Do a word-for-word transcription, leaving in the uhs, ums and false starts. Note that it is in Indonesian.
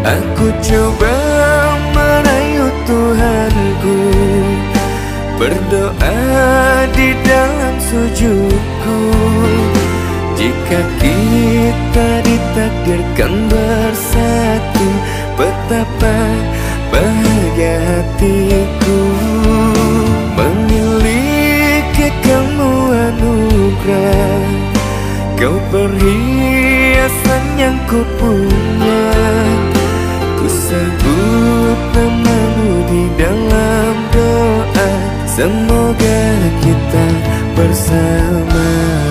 Aku coba merayu Tuhanku, berdoa di dalam sujudku. Jika kita ditakdirkan bersatu, betapa bahagia hatiku. Memiliki kamu anugerah, kau perhiasan yang ku punya. Ku sebut namamu di dalam doa, semoga kita bersama.